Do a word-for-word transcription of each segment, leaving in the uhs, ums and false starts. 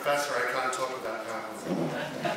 professor, I can't talk about PowerPoint.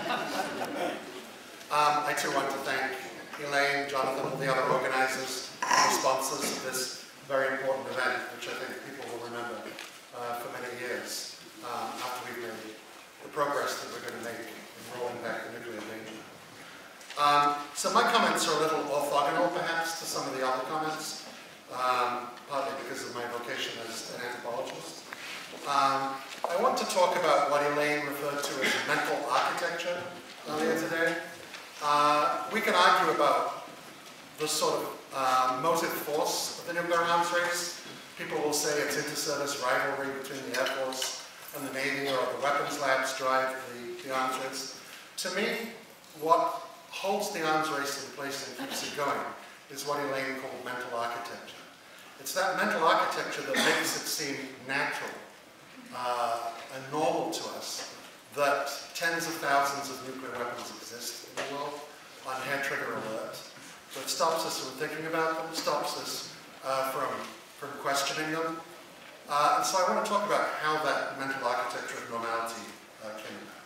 um, I too want to thank Elaine, Jonathan, all the other organizers and sponsors of this very important event, which I think people will remember uh, for many years um, after we've made the progress that we're going to make in rolling back the nuclear danger. Um, so my comments are a little orthogonal, perhaps, to some of the other comments, um, partly because of my vocation as an anthropologist. Um, I want to talk about what Elaine referred to as mental architecture earlier today. Uh, we can argue about the sort of uh, motive force of the nuclear arms race. People will say it's inter-service rivalry between the Air Force and the Navy, or the weapons labs drive the, the arms race. To me, what holds the arms race in place and keeps it going is what Elaine called mental architecture. It's that mental architecture that makes it seem natural uh, and normal to us that tens of thousands of nuclear weapons exist in the world on hair trigger alert. So it stops us from thinking about them, stops us uh, from, from questioning them. Uh, and so I want to talk about how that mental architecture of normality uh, came about.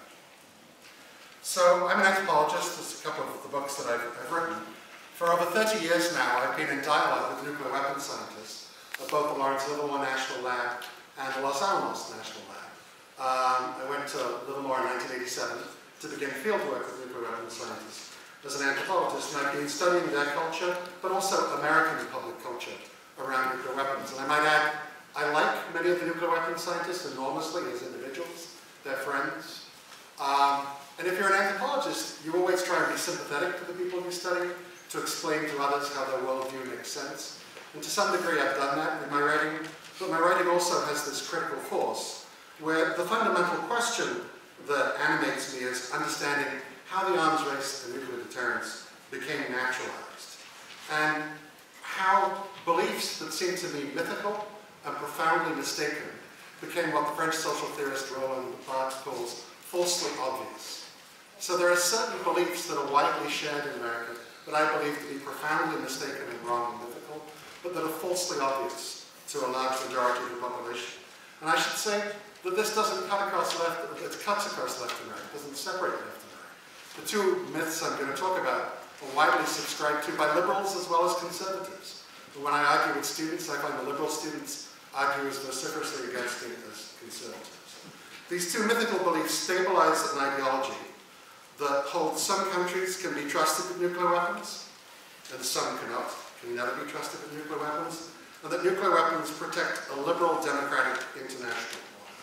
So I'm an anthropologist. There's a couple of the books that I've, I've written. For over thirty years now, I've been in dialogue with nuclear weapons scientists at both the Lawrence Livermore National Lab and the Los Alamos National Lab. Um, I went to Livermore in nineteen eighty-seven to begin field work with nuclear weapons scientists as an anthropologist, and I've been studying their culture, but also American public culture around nuclear weapons. And I might add, I like many of the nuclear weapons scientists enormously as individuals. They're friends. Um, and if you're an anthropologist, you always try and be sympathetic to the people you study, to explain to others how their worldview makes sense. And to some degree, I've done that in my writing. But my writing also has this critical force, where the fundamental question that animates me is understanding how the arms race and nuclear deterrence became naturalized, and how beliefs that seem to me mythical and profoundly mistaken became what the French social theorist Roland Barthes calls falsely obvious. So there are certain beliefs that are widely shared in America that I believe to be profoundly mistaken and wrong and mythical, but that are falsely obvious to a large majority of the population. And I should say that this doesn't cut across left, it cuts across left and right, it doesn't separate left and right. The two myths I'm going to talk about are widely subscribed to by liberals as well as conservatives. But when I argue with students, I find the liberal students argue as vociferously against it as conservatives. These two mythical beliefs stabilize an ideology that holds some countries can be trusted with nuclear weapons, and some cannot, can never be trusted with nuclear weapons, and that nuclear weapons protect a liberal democratic international order.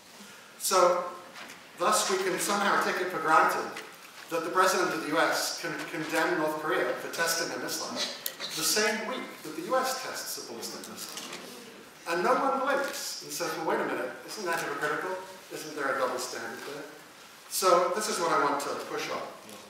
So, thus we can somehow take it for granted that the President of the U S can condemn North Korea for testing a missile the same week that the U S tests a ballistic missile. And no one blinks and says, well, wait a minute, isn't that hypocritical? Isn't there a double standard there? So this is what I want to push on.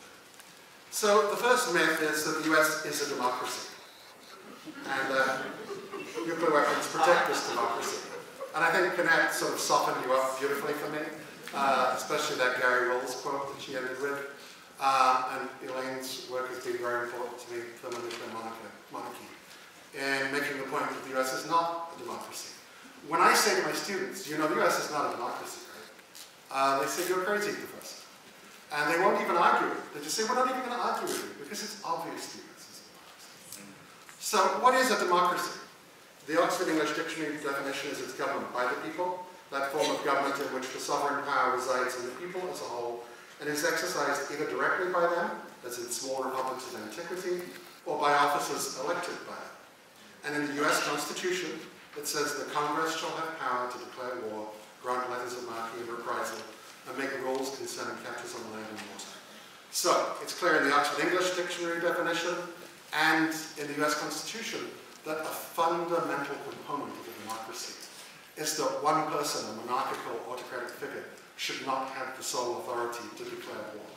So the first myth is that the U S is a democracy. And uh, nuclear weapons protect this democracy. And I think Connect sort of softened you up beautifully for me, uh, especially that Gary Rolls quote that she ended with. Uh, and Elaine's work has been very important to me for the nuclear monarchy in making the point that the U S is not a democracy. When I say to my students, you know, the U S is not a democracy, right? Uh, they say, you're crazy, Professor. And they won't even argue it. They just say, we're not even going to argue with you because it's obvious the U S is a democracy. So what is a democracy? The Oxford English Dictionary definition is it's government by the people, that form of government in which the sovereign power resides in the people as a whole, and is exercised either directly by them, as in small republics of antiquity, or by officers elected by them. And in the U S Constitution, it says the Congress shall have power to declare war, grant letters of marque and reprisal, and make rules concerning captures on land and water. So, it's clear in the Oxford English Dictionary definition and in the U S Constitution that a fundamental component of a democracy is that one person, a monarchical autocratic figure, should not have the sole authority to declare war.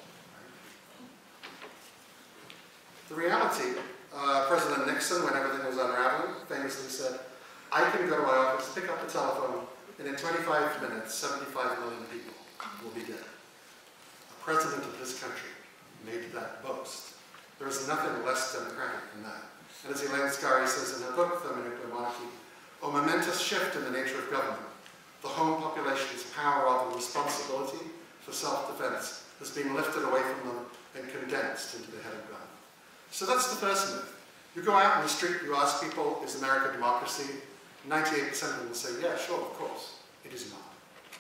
The reality, uh, President Nixon, when everything was unraveling, famously said, I can go to my office, pick up the telephone, and in twenty-five minutes, seventy-five million people will be dead. A president of this country made that boast. There is nothing less democratic than that. And as Elaine Scarry says in her book, Thermonuclear Monarchy, a momentous shift in the nature of government, the home population nations' power rather than responsibility for self-defense has been lifted away from them and condensed into the head of gun. So that's the first myth. You go out in the street, you ask people, is America a democracy? ninety-eight percent of them will say, yeah, sure, of course. It is not.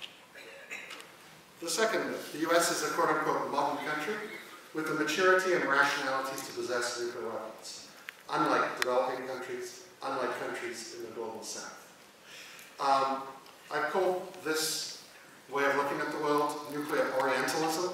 The second myth, the U S is a quote-unquote modern country with the maturity and rationalities to possess nuclear weapons, unlike developing countries, unlike countries in the global south. Um, I've called this way of looking at the world nuclear Orientalism.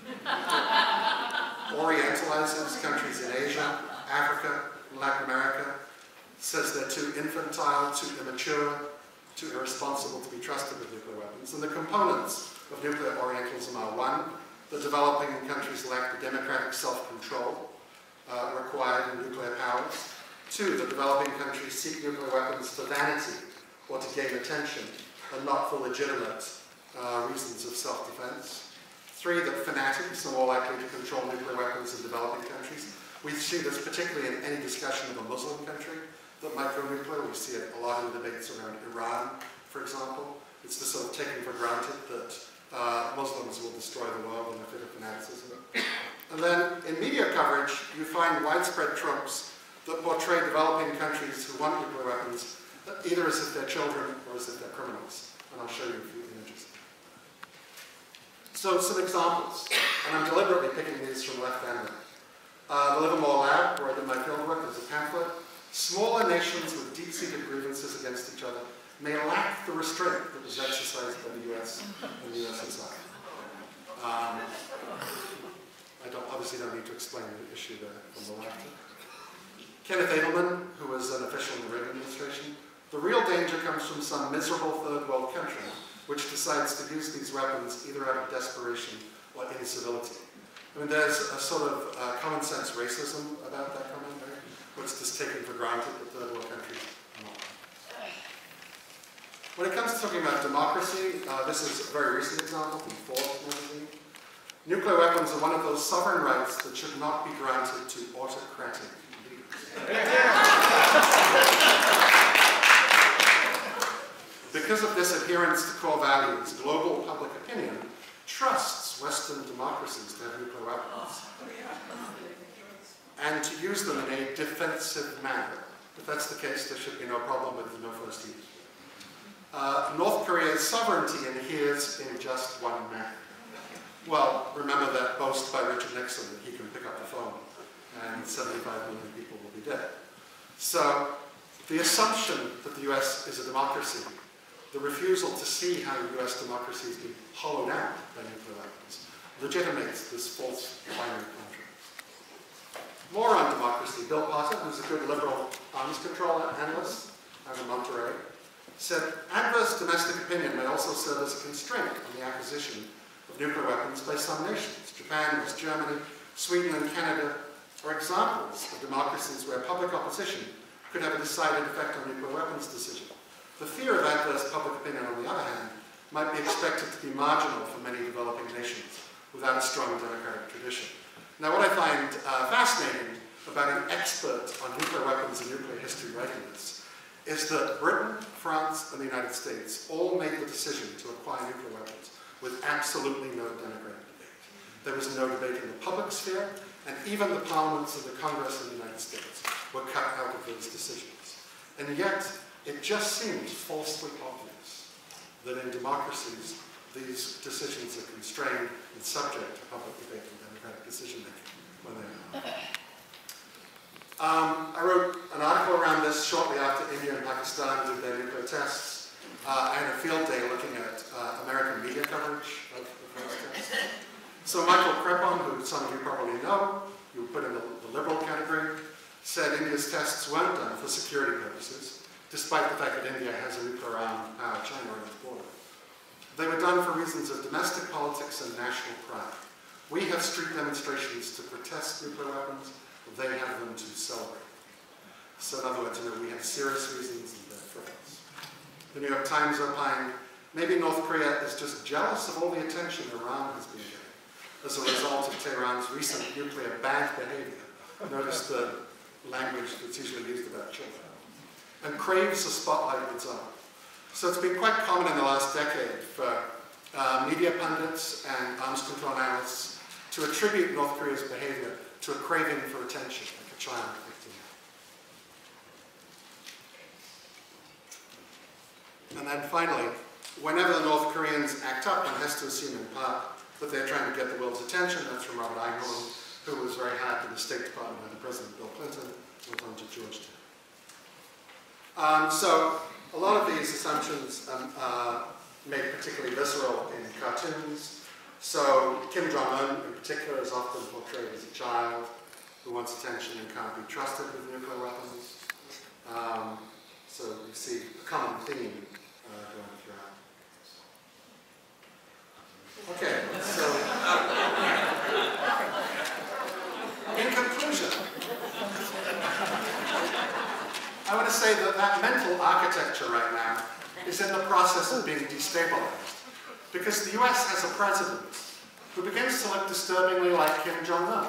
Orientalizes countries in Asia, Africa, and Latin America, says they're too infantile, too immature, too irresponsible to be trusted with nuclear weapons. And the components of nuclear Orientalism are: one, the developing countries lack the democratic self-control uh, required in nuclear powers. Two, the developing countries seek nuclear weapons for vanity or to gain attention and not for legitimate uh, reasons of self-defense. Three, that fanatics are more likely to control nuclear weapons in developing countries. We see this particularly in any discussion of a Muslim country that might go nuclear. We see it a lot in debates around Iran, for example. It's the sort of taken for granted that uh, Muslims will destroy the world in a fit of fanaticism. And then in media coverage, you find widespread tropes that portray developing countries who want nuclear weapons either as if they're children or as if they're criminals. And I'll show you a few images. So some examples, and I'm deliberately picking these from left and right. Uh, the Livermore Lab, where I did my fieldwork, there's a pamphlet. Smaller nations with deep-seated grievances against each other may lack the restraint that was exercised by the U S and the U S S R. Um, I don't, obviously don't need to explain the issue there from the left. Kenneth Edelman, who was an official in the Reagan administration, the real danger comes from some miserable third world country which decides to use these weapons either out of desperation or incivility. I mean, there's a sort of uh, common sense racism about that comment, right? Where it's just taken for granted that third world countries are not. When it comes to talking about democracy, uh, this is a very recent example from Forbes magazine. Nuclear weapons are one of those sovereign rights that should not be granted to autocratic leaders. Because of this adherence to core values, global public opinion trusts Western democracies to have nuclear weapons and to use them in a defensive manner. If that's the case, there should be no problem with the no first use. Uh, North Korea's sovereignty adheres in just one manner. Well, remember that boast by Richard Nixon that he can pick up the phone and seventy-five million people will be dead. So the assumption that the U S is a democracy, the refusal to see how U S democracy is being hollowed out by nuclear weapons, legitimates this false binary contrast. More on democracy. Bill Potter, who's a good liberal arms control analyst out of Monterey, said adverse domestic opinion may also serve as a constraint on the acquisition of nuclear weapons by some nations. Japan, West Germany, Sweden, and Canada are examples of democracies where public opposition could have a decided effect on nuclear weapons decision. The fear of adverse public opinion, on the other hand, might be expected to be marginal for many developing nations without a strong democratic tradition. Now, what I find uh, fascinating about an expert on nuclear weapons and nuclear history writing this is that Britain, France, and the United States all made the decision to acquire nuclear weapons with absolutely no democratic debate. There was no debate in the public sphere, and even the parliaments of the Congress of the United States were cut out of those decisions. And yet, it just seems falsely obvious that in democracies, these decisions are constrained and subject to public debate and democratic decision-making when they're not. Um, I wrote an article around this shortly after India and Pakistan did their nuclear tests. Uh, I had a field day looking at uh, American media coverage of the first test. So Michael Crepon, who some of you probably know, you put in the, the liberal category, said India's tests weren't done for security purposes, despite the fact that India has a nuclear armed power China on its border. They were done for reasons of domestic politics and national pride. We have street demonstrations to protest nuclear weapons. They have them to celebrate. So in other words, you know, we have serious reasons and they're threats. The New York Times opined, maybe North Korea is just jealous of all the attention Iran has been getting as a result of Tehran's recent nuclear bad behavior. Notice the language that's usually used about children. And craves a spotlight of its own. So it's been quite common in the last decade for uh, media pundits and arms control analysts to attribute North Korea's behavior to a craving for attention, like a child acting out. And then finally, whenever the North Koreans act up, one has to assume in part that they're trying to get the world's attention. That's from Robert Einhorn, who was very hacked in the State Department under President Bill Clinton, went on to Georgetown. Um, so a lot of these assumptions um, uh, made particularly visceral in cartoons. So Kim Jong-un in particular is often portrayed as a child who wants attention and can't be trusted with nuclear weapons. Um, so you see a common theme uh, going throughout. Okay, so in conclusion, I want to say that that mental architecture right now is in the process of being destabilized, because the U S has a president who begins to look disturbingly like Kim Jong-un,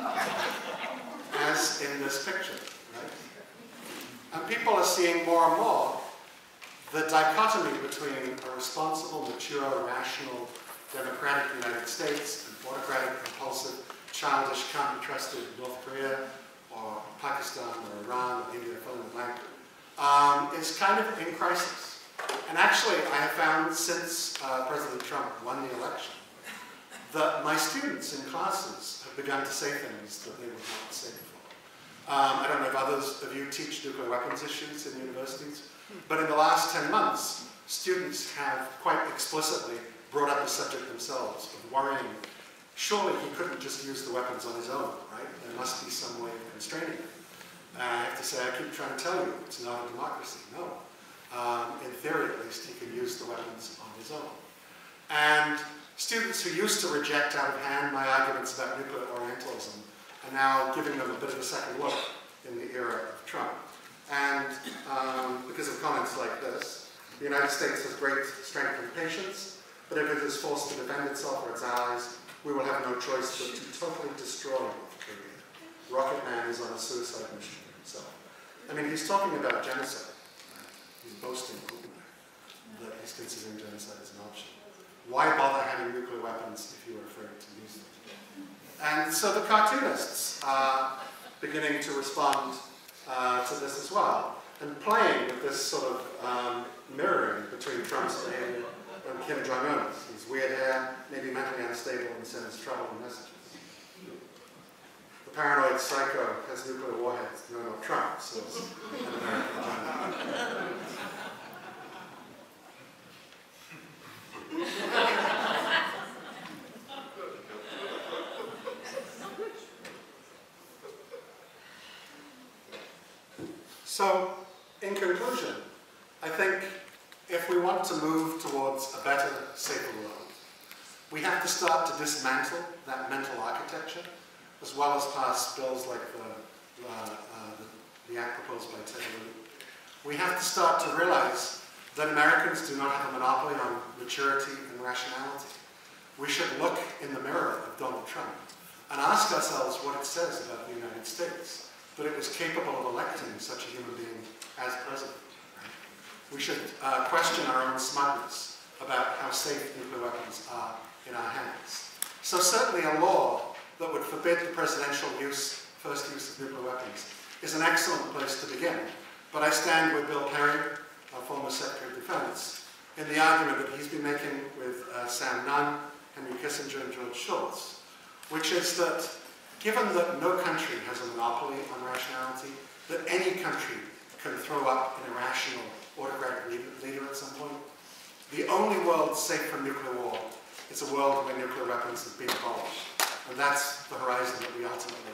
as in this picture, right? And people are seeing more and more the dichotomy between a responsible, mature, rational, democratic United States and autocratic, impulsive, childish, can't be trusted North Korea, or Pakistan, or Iran, or India, fill in the blank, um, is kind of in crisis. And actually, I have found since uh, President Trump won the election, that my students in classes have begun to say things that they would not say before. Um, I don't know if others of you teach nuclear weapons issues in universities, but in the last ten months, students have quite explicitly brought up the subject themselves of worrying, surely he couldn't just use the weapons on his own, right? There must be some way of constraining him. And I have to say, I keep trying to tell you, it's not a democracy, no. Um, in theory, at least, he can use the weapons on his own. And students who used to reject out of hand my arguments about nuclear Orientalism are now giving them a bit of a second look in the era of Trump. And um, because of comments like this, the United States has great strength and patience, but if it is forced to defend itself or its allies, we will have no choice but to totally destroy North Korea. Rocket Man is on a suicide mission himself. I mean, he's talking about genocide. He's boasting that he's considering genocide as an option. Why bother having nuclear weapons if you were afraid to use them? And so the cartoonists are beginning to respond uh, to this as well, and playing with this sort of um, mirroring between Trump's behavior and Kim Jong-un. He's weird hair, maybe mentally unstable, and sends troubling messages. The paranoid psycho has nuclear warheads. No, no, Trump says an American general. So, in conclusion, I think if we want to move towards a better, safer world, we have to start to dismantle that mental architecture, as well as pass bills like the, uh, uh, the, the act proposed by Ted Lieu. We have to start to realize that Americans do not have a monopoly on maturity and rationality. We should look in the mirror of Donald Trump and ask ourselves what it says about the United States, that it was capable of electing such a human being as president. Right? We should uh, question our own smugness about how safe nuclear weapons are in our hands. So certainly a law that would forbid the presidential use, first use of nuclear weapons is an excellent place to begin. But I stand with Bill Perry, our former Secretary of Defense, in the argument that he's been making with uh, Sam Nunn, Henry Kissinger, and George Shultz, which is that given that no country has a monopoly on rationality, that any country can throw up an irrational autocratic leader at some point, the only world safe from nuclear war is a world where nuclear weapons have been abolished. And that's the horizon that we ultimately